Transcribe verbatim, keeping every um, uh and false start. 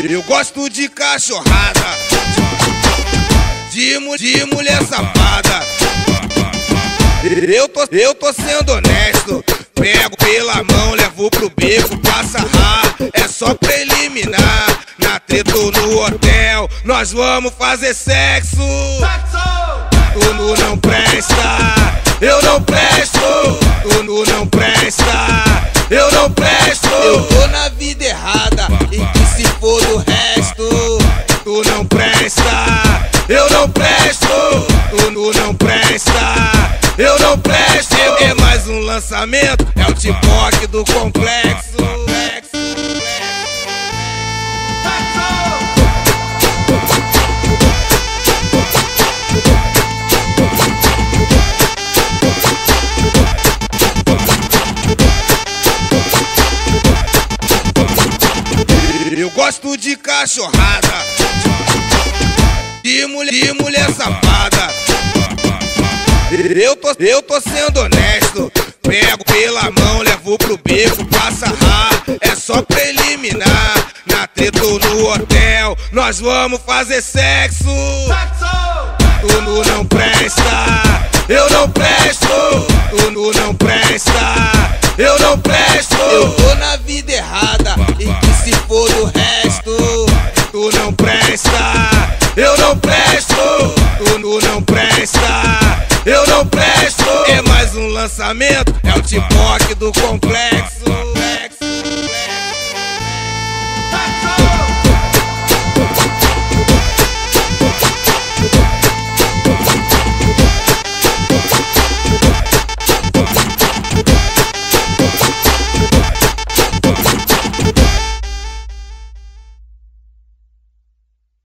Eu gosto de cachorrada, de, mu de mulher safada. Eu tô, eu tô sendo honesto. Pego pela mão, levo pro beco, passa rá. É só preliminar. Na treta ou no hotel, nós vamos fazer sexo. Tu nu não presta, eu não presto. Tu nu não presta, eu não presto. Eu tô na vida errada e que se for do resto. Tu não presta, eu não presto. Tu nu não presta, eu não presto. É mais um lançamento, é o TikTok do complexo. Eu gosto de cachorrada, de mulher, de mulher safada. Eu tô, eu tô sendo honesto. Pego pela mão, levo pro beco, passa rá. É só preliminar. Na treta ou no hotel, nós vamos fazer sexo. Tu nu não presta, eu não presto. Tu nu não presta, eu não presto. Eu tô na vida errada e que se for do resto. Tu não presta, eu não presto. Tu nu não presta, eu não presto. É mais um lançamento, é o TikTok do complexo.